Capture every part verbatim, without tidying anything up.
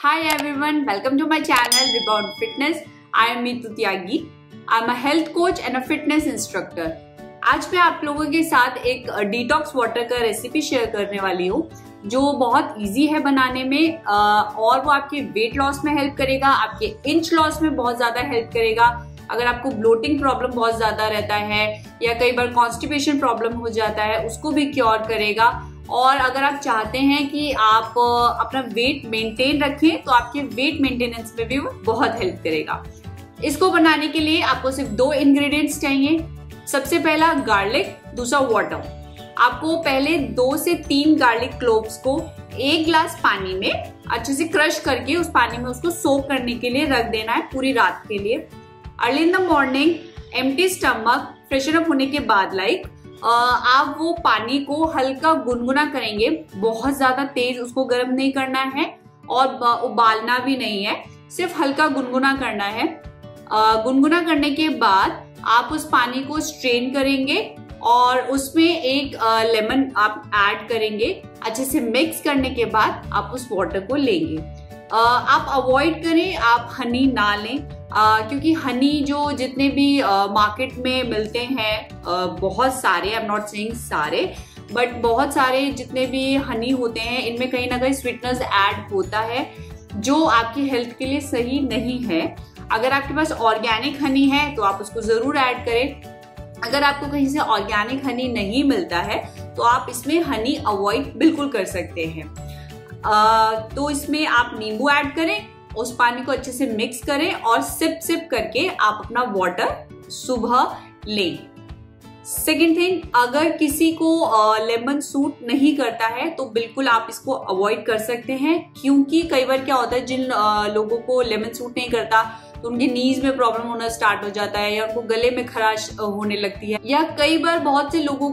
Hi everyone, welcome to my channel Rebound Fitness. I am Meetu Tyagi. I am a health coach and a fitness instructor. आज मैं आप लोगों के साथ एक डिटॉक्स वाटर का रेसिपी शेयर करने वाली हूँ जो बहुत इजी है बनाने में और वो आपके वेट लॉस में हेल्प करेगा, आपके इंच लॉस में बहुत ज्यादा हेल्प करेगा। अगर आपको ब्लोटिंग प्रॉब्लम बहुत ज्यादा रहता है या कई बार कॉन्स्टिपेशन प्रॉब्लम हो जाता है उसको भी क्योर करेगा। और अगर आप चाहते हैं कि आप अपना वेट मेंटेन रखें तो आपके वेट मेंटेनेंस में भी वो बहुत हेल्प करेगा। इसको बनाने के लिए आपको सिर्फ दो इंग्रेडिएंट्स चाहिए। सबसे पहला गार्लिक, दूसरा वाटर। आपको पहले दो से तीन गार्लिक क्लोव्स को एक ग्लास पानी में अच्छे से क्रश करके उस पानी में उसको सोक करने के लिए रख देना है पूरी रात के लिए। Early in the morning empty stomach freshen up होने के बाद लाइक आप वो पानी को हल्का गुनगुना करेंगे। बहुत ज्यादा तेज उसको गर्म नहीं करना है और उबालना भी नहीं है, सिर्फ हल्का गुनगुना करना है। गुनगुना करने के बाद आप उस पानी को स्ट्रेन करेंगे और उसमें एक लेमन आप ऐड करेंगे। अच्छे से मिक्स करने के बाद आप उस वाटर को लेंगे। आप अवॉइड करें, आप हनी ना लें Uh, क्योंकि हनी जो जितने भी मार्केट uh, में मिलते हैं uh, बहुत सारे, आई एम नॉट सेइंग सारे, बट बहुत सारे जितने भी हनी होते हैं इनमें कहीं ना कहीं स्वीटनेस ऐड होता है जो आपकी हेल्थ के लिए सही नहीं है। अगर आपके पास ऑर्गेनिक हनी है तो आप उसको जरूर ऐड करें। अगर आपको कहीं से ऑर्गेनिक हनी नहीं मिलता है तो आप इसमें हनी अवॉइड बिल्कुल कर सकते हैं। uh, तो इसमें आप नींबू ऐड करें, उस पानी को अच्छे से मिक्स करें और सिप सिप करके आप अपना वाटर सुबह लें। सेकेंड थिंग, अगर किसी को लेमन सूट नहीं करता है तो बिल्कुल आप इसको अवॉइड कर सकते हैं, क्योंकि कई बार क्या होता है जिन लोगों को लेमन सूट नहीं करता तो उनके नीज में प्रॉब्लम होना स्टार्ट हो जाता है या उनको गले में खराश होने लगती है, या कई बार बहुत से लोगों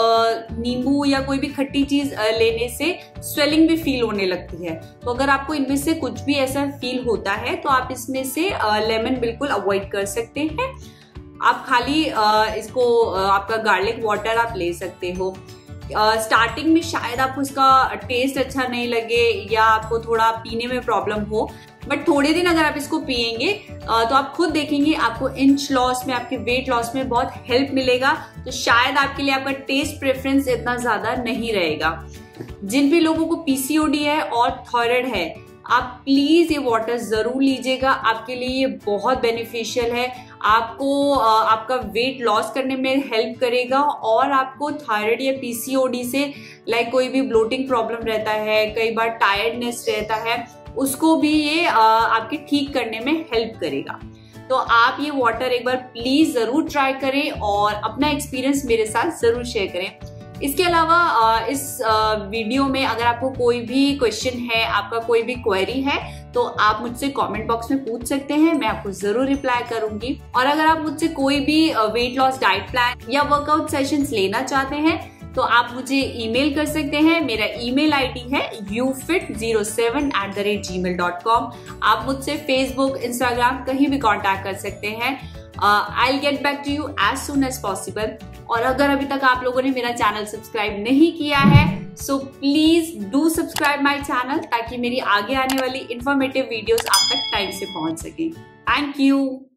को नींबू या कोई भी खट्टी चीज लेने से स्वेलिंग भी फील होने लगती है। तो अगर आपको इनमें से कुछ भी ऐसा फील होता है तो आप इसमें से लेमन बिल्कुल अवॉइड कर सकते हैं। आप खाली इसको आपका गार्लिक वाटर आप ले सकते हो। स्टार्टिंग uh, में शायद आपको इसका टेस्ट अच्छा नहीं लगे या आपको थोड़ा पीने में प्रॉब्लम हो, बट थोड़े दिन अगर आप इसको पिएंगे uh, तो आप खुद देखेंगे आपको इंच लॉस में, आपके वेट लॉस में बहुत हेल्प मिलेगा। तो शायद आपके लिए आपका टेस्ट प्रेफरेंस इतना ज्यादा नहीं रहेगा। जिन भी लोगों को पीसीओडी है और थायराइड है, आप प्लीज ये वाटर जरूर लीजिएगा, आपके लिए ये बहुत बेनिफिशियल है। आपको आपका वेट लॉस करने में हेल्प करेगा और आपको थायराइड या पीसीओडी से लाइक कोई भी ब्लोटिंग प्रॉब्लम रहता है, कई बार टायर्डनेस रहता है, उसको भी ये आपके ठीक करने में हेल्प करेगा। तो आप ये वाटर एक बार प्लीज जरूर ट्राई करें और अपना एक्सपीरियंस मेरे साथ जरूर शेयर करें। इसके अलावा इस वीडियो में अगर आपको कोई भी क्वेश्चन है, आपका कोई भी क्वेरी है तो आप मुझसे कमेंट बॉक्स में पूछ सकते हैं, मैं आपको जरूर रिप्लाई करूंगी। और अगर आप मुझसे कोई भी वेट लॉस डाइट प्लान या वर्कआउट सेशंस लेना चाहते हैं तो आप मुझे ईमेल कर सकते हैं। मेरा ईमेल आईडी है U fit zero seven at the rate Gmail dot com. आप मुझसे फेसबुक, इंस्टाग्राम कहीं भी कॉन्टैक्ट कर सकते हैं। I will get back to you as soon as possible. और अगर अभी तक आप लोगों ने मेरा चैनल सब्सक्राइब नहीं किया है so please do subscribe my channel ताकि मेरी आगे आने वाली इंफॉर्मेटिव वीडियोस आप तक टाइम से पहुंच सके। Thank you.